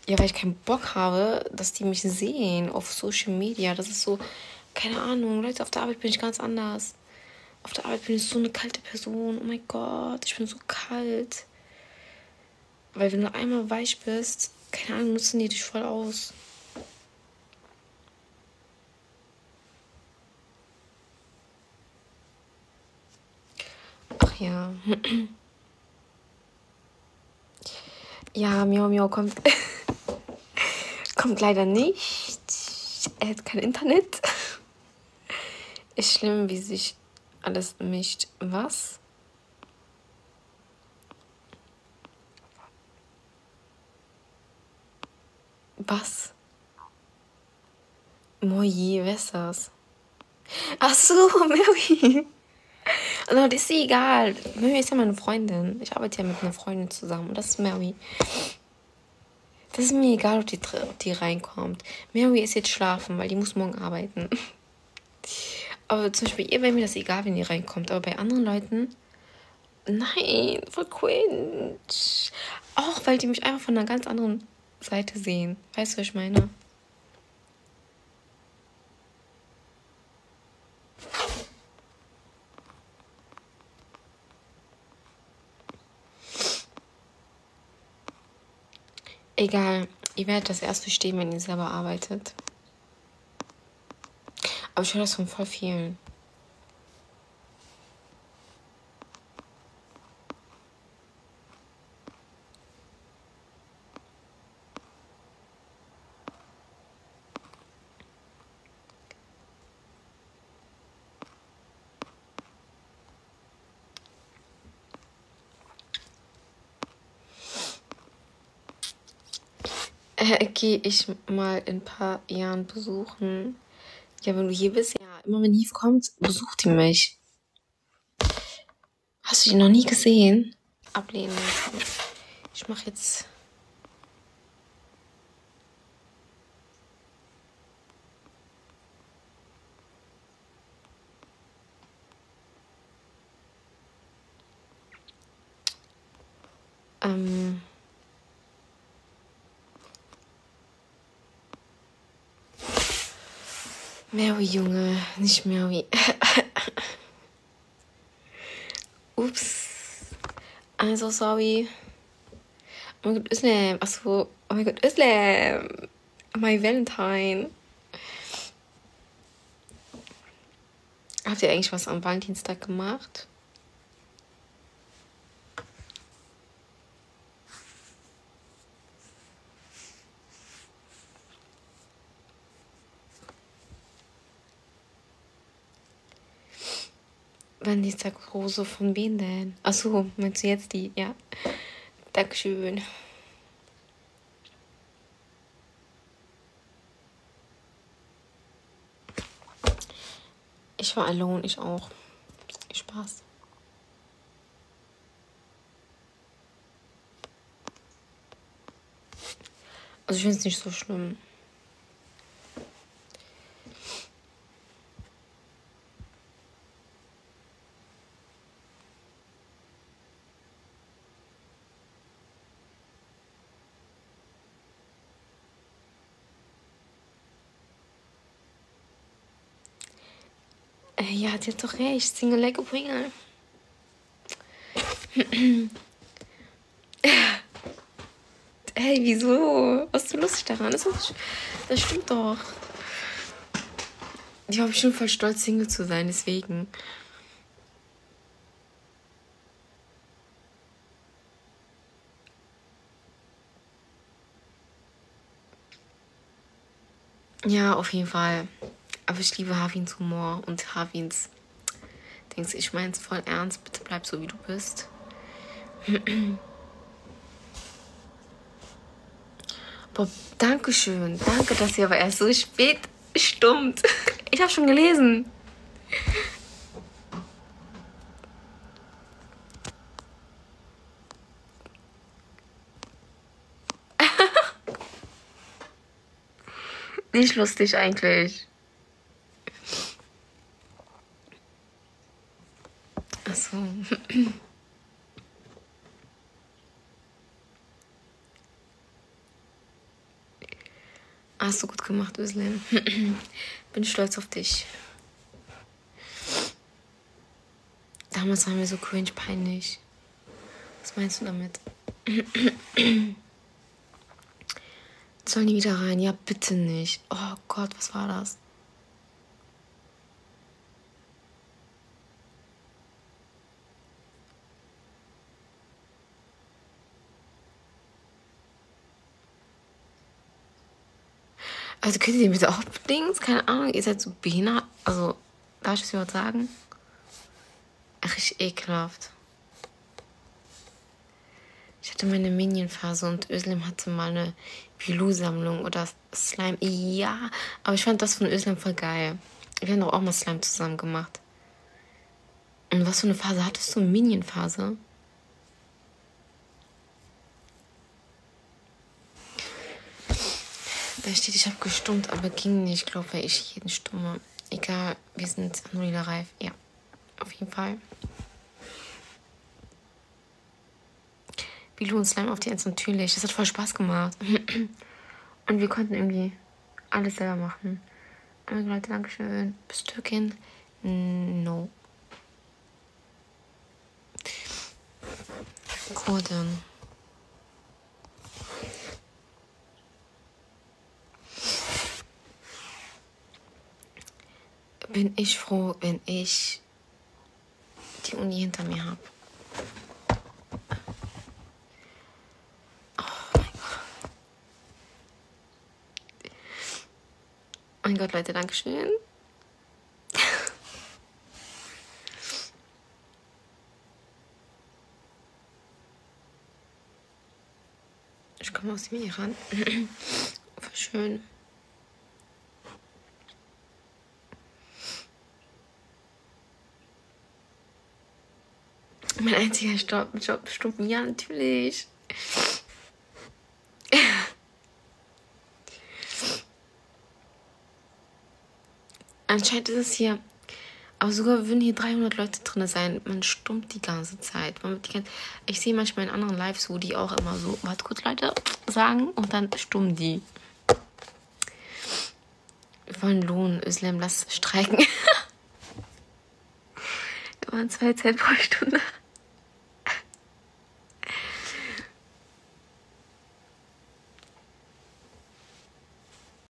Ja, weil ich keinen Bock habe, dass die mich sehen auf Social Media. Das ist so, keine Ahnung, Leute, auf der Arbeit bin ich ganz anders. Auf der Arbeit bin ich so eine kalte Person. Oh mein Gott, ich bin so kalt. Weil wenn du einmal weich bist, keine Ahnung, nutzen die dich voll aus. Ach ja. Ja, Miau Miau kommt, kommt leider nicht. Er hat kein Internet. Ist schlimm, wie sich alles mischt. Was? Was? Moji, wer ist das? Ach so, Mary. No, das ist egal. Mary ist ja meine Freundin. Ich arbeite ja mit einer Freundin zusammen. Und das ist Mary. Das ist mir egal, ob die reinkommt. Mary ist jetzt schlafen, weil die muss morgen arbeiten. Aber zum Beispiel ihr wäre mir das egal, wenn die reinkommt. Aber bei anderen Leuten, nein, voll cringe. Auch weil die mich einfach von einer ganz anderen Seite sehen. Weißt du, was ich meine? Egal, ihr werdet das erst verstehen, wenn ihr selber arbeitet. Aber ich höre das von voll vielen. Gehe ich mal in ein paar Jahren besuchen. Ja, wenn du hier bist, ja, immer wenn Yves kommt, besucht die mich. Hast du die noch nie gesehen? Ablehnen lassen. Ich mache jetzt... Mary, Junge, nicht Mary. Ups. I'm so sorry. Oh mein Gott, Islam. Achso. Oh mein Gott, Islam. My Valentine. Habt ihr eigentlich was am Valentinstag gemacht? Valentinstag-Rose von wem denn? Achso, meinst du jetzt die? Ja. Dankeschön. Ich war alone, ich auch. Spaß. Also ich finde es nicht so schlimm. Ja, die hat doch recht. Single like a Pringle. Hey, wieso? Was ist so lustig daran? Das stimmt doch. Ich war bestimmt voll stolz, Single zu sein, deswegen. Ja, auf jeden Fall. Aber ich liebe Havins Humor und Havins. Denkst du, ich meine es voll ernst. Bitte bleib so, wie du bist. Boah, Dankeschön. Danke, dass ihr aber erst so spät stummt. Ich habe schon gelesen. Nicht lustig eigentlich. Ach so. Hast du gut gemacht, Özlem. Bin stolz auf dich. Damals waren wir so cringe peinlich. Was meinst du damit? Sollen die wieder rein? Ja, bitte nicht. Oh Gott, was war das? Also könnt ihr bitte auch Dings? Keine Ahnung, ihr seid so behindert. Also, darf ich das überhaupt sagen? Richtig ekelhaft. Ich hatte meine Minion-Phase und Özlem hatte mal eine Pilou-Sammlung oder Slime. Ja, aber ich fand das von Özlem voll geil. Wir haben doch auch mal Slime zusammen gemacht. Und was für eine Phase hattest du? Minion-Phase? Da steht, ich habe gestummt, aber ging nicht. Ich glaube, weil ich jeden stumme. Egal, wir sind nur wieder reif. Ja, auf jeden Fall. Bilou und Slime auf die Eins natürlich. Das hat voll Spaß gemacht. Und wir konnten irgendwie alles selber machen. Also Leute, Dankeschön. Bist du Türkin? No. Kurden. Bin ich froh, wenn ich die Uni hinter mir habe. Oh mein Gott, Leute, Dankeschön. Ich komme aus dem Iran. Voll schön. Mein einziger Job stumpf. Ja, natürlich. Anscheinend ist es hier, aber sogar würden hier 300 Leute drin sein, man stummt die ganze Zeit. Ich sehe manchmal in anderen Lives, wo die auch immer so, warte kurz Leute, sagen und dann stummen die. Wir wollen Lohn, Özlem, lass streiken. Wir waren 2 Cent pro Stunde.